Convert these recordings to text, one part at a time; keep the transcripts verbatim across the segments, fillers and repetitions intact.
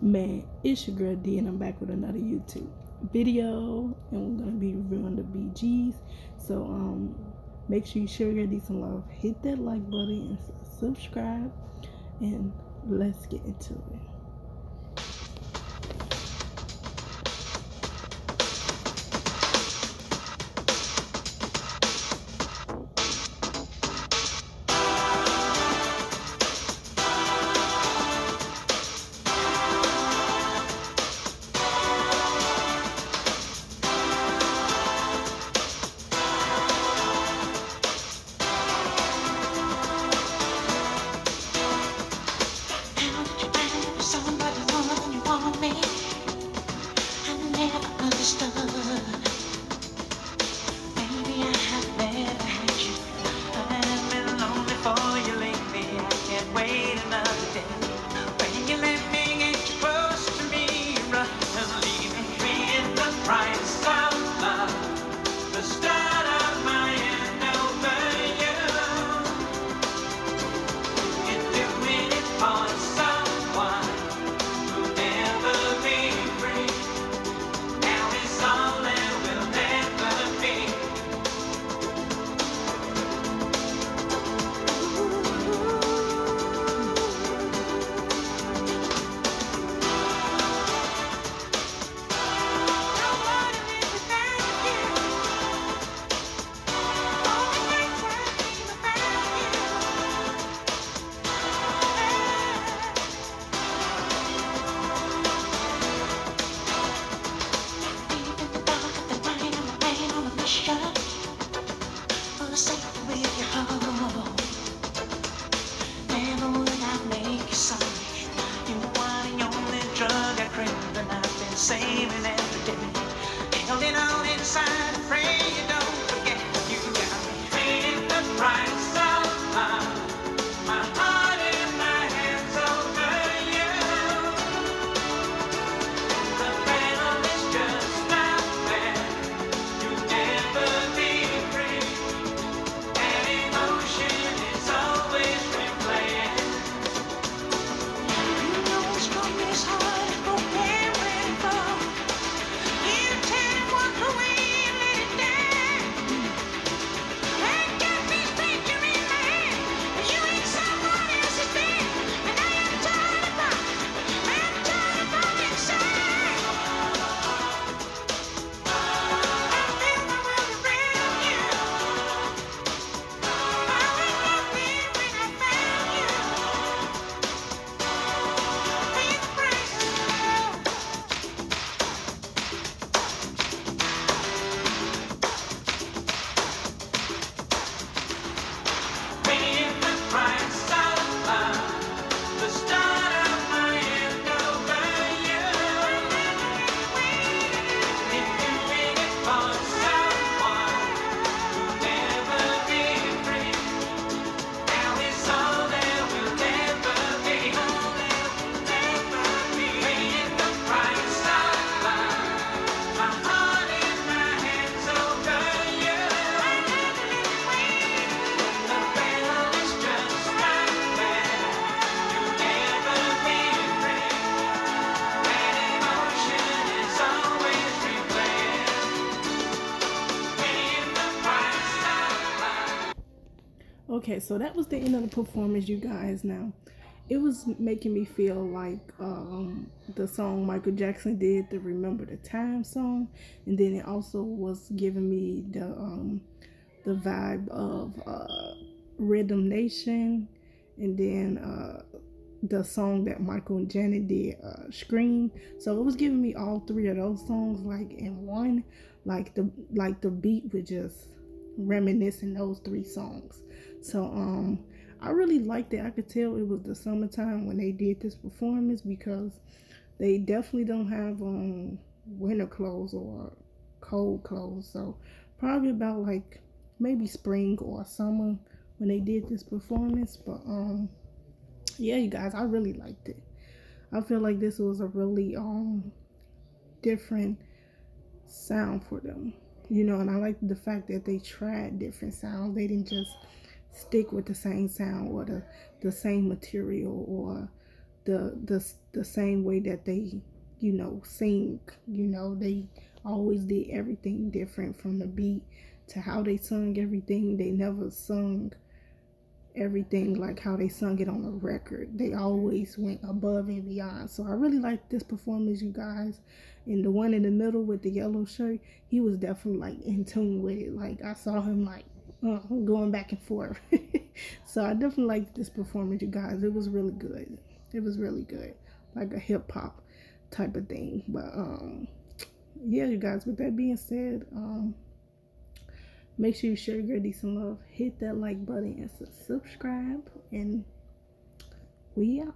Man, it's your girl D, and I'm back with another YouTube video, and we're gonna be reviewing the B Gs. So um, make sure you show your D some love, hit that like button, and subscribe, and let's get into it. Saving every day, holding on inside, pray you don't forget. You got me paying the price of love, my heart in my hands over you. The battle is just not fair, you'll never be free, and emotion is always replaying. You know it's from this heart is broken. Okay, so that was the end of the performance, you guys. Now, it was making me feel like um, the song Michael Jackson did, the Remember the Time song, and then it also was giving me the um, the vibe of uh, Rhythm Nation, and then uh, the song that Michael and Janet did, uh, Scream. So it was giving me all three of those songs like in one, like the like the beat was just reminiscing those three songs. So um I really liked it. I could tell it was the summertime when they did this performance, because they definitely don't have um winter clothes or cold clothes. So probably about like maybe spring or summer when they did this performance. But um yeah, you guys, I really liked it. I feel like this was a really um different sound for them, you know, and I like the fact that they tried different sounds. They didn't just stick with the same sound or the, the same material or the the the same way that they, you know, sing. You know, they always did everything different, from the beat to how they sung everything. They never sung everything like how they sung it on the record. They always went above and beyond. So I really like this performance, you guys. And the one in the middle with the yellow shirt, he was definitely like in tune with it. Like I saw him like uh, going back and forth. So I definitely liked this performance, you guys. It was really good. It was really good, like a hip hop type of thing. But um yeah, you guys, with that being said, um make sure you share your decent love, hit that like button, and subscribe, and we out.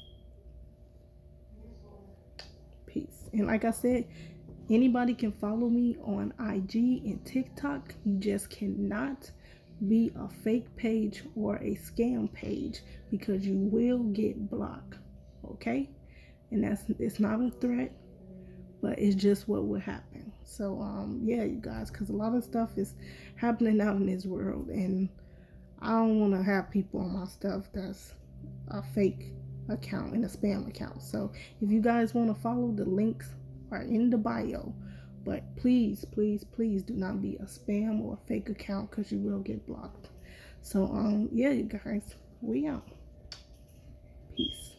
Peace. And like I said, anybody can follow me on I G and TikTok. You just cannot be a fake page or a scam page, because you will get blocked. Okay? And that's, it's not a threat, but it's just what would happen. So um yeah, you guys, because a lot of stuff is happening out in this world, and I don't want to have people on my stuff that's a fake account and a spam account. So if you guys want to follow, the links are in the bio, but please please please do not be a spam or a fake account, because you will get blocked. So um yeah, you guys, we out. Peace.